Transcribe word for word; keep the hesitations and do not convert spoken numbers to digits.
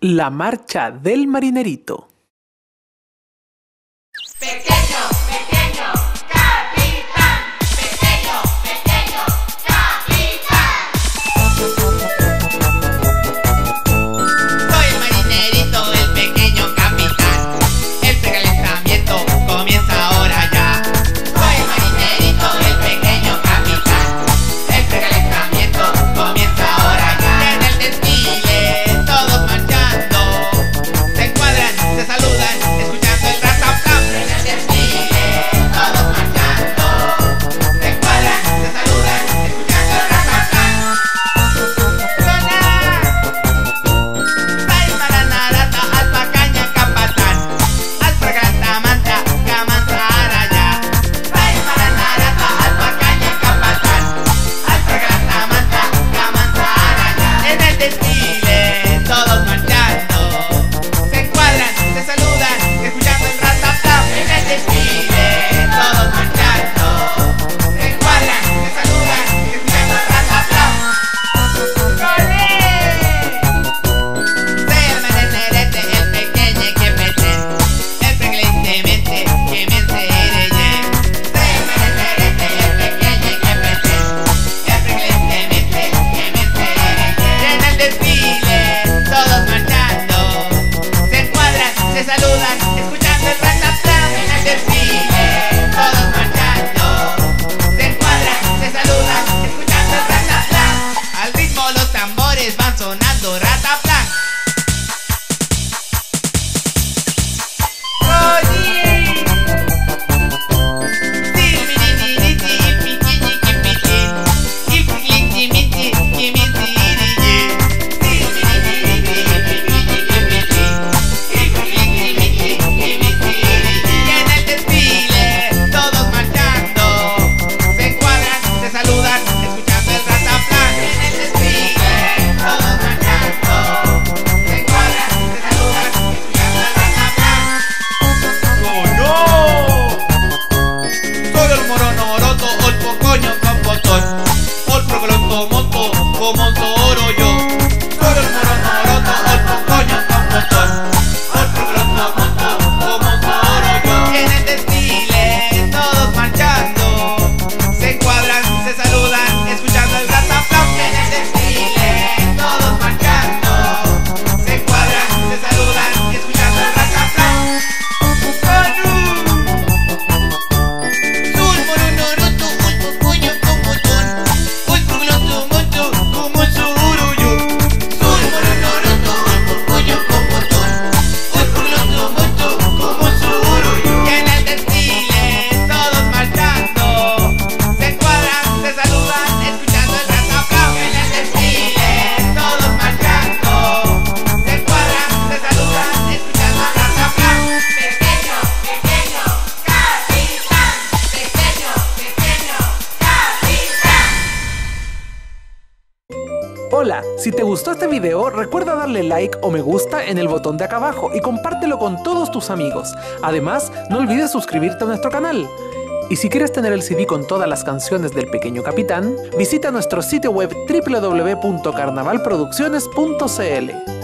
La marcha del marinerito. Pequeño, pequeño, capitán. Pequeño, pequeño, capitán. Soy el marinerito, el pequeño capitán. El precalentamiento comienza ahora ya. Soy el marinerito, el pequeño capitán. El precalentamiento comienza ahora ya. En el desfile, todos marchando. Se encuadran, se saludan, escuchando el rataplan. En el desfile, todos marchando. Se encuadran, se saludan, escuchando el rataplan. Soy maranarata, alpacaña, capatán. Alpragratamanta, camanza, araya. Soy maranarata, alpacaña, capatán. Alpragratamanta, camanza, araya. En el desfile, todos marchando. Se encuadran, se saludan, escuchando el rataplan. En el desfile, todos marchando. Se encuadran, se saludan, escuchando el rataplan. Soy el marinerete, el pequeño que petén. El preclentemente que me encerré. Soy el marinerete, el pequeño que petén. El preclentemente que me encerré. En el desfile, todos marchando. Se encuadran, se saludan, escuchando el rataplan. En el desfile, todos marchando. Se encuadran, se saludan, escuchando el rataplan. Al ritmo los tambores van sonando rataplan. Oye, tirimiriti, piquini, quipiti, quipiti, miti, quimiti, iriye. Tirimiriti, piquini, quipiti, quipiti, miti, quimiti, iriye. Y en el desfile, todos marchando. Se encuadran, se saludan, escuchando el rataplan. En el desfile, todos marchando. Se encuadran, se saludan, escuchando el rataplan. ¡Oh, no! Soy el moronoroto, el pocoño con botón. El procoloto monto, como un toro yo. Soy el moronoroto, el pocoño con botón. El procoloto monto, como un toro yo. Y en el desfile, todos marchando. Se encuadran, se saludan, escuchando el rataplan. En el desfile, todos marchando. Se encuadran, se saludan, escuchando el rataplan. Sul moronoroto, ul pocoño con botón. Ul procoloto monto, como un suruyú. Sul moronoroto, ul pocoño con botón. Ul procoloto monto, como un suruyú. Y en el desfile, todos marchando. Se encuadran, se saludan, escuchando el rataplan. En el desfile, todos marchando. Se encuadran, se saludan, escuchando el rataplan. Pequeño, pequeño, capitán. Pequeño, pequeño, capitán. Hola, si te gustó este video, recuerda darle like o me gusta en el botón de acá abajo y compártelo con todos tus amigos. Además, no olvides suscribirte a nuestro canal. Y si quieres tener el C D con todas las canciones del Pequeño Capitán, visita nuestro sitio web w w w punto carnaval producciones punto c l.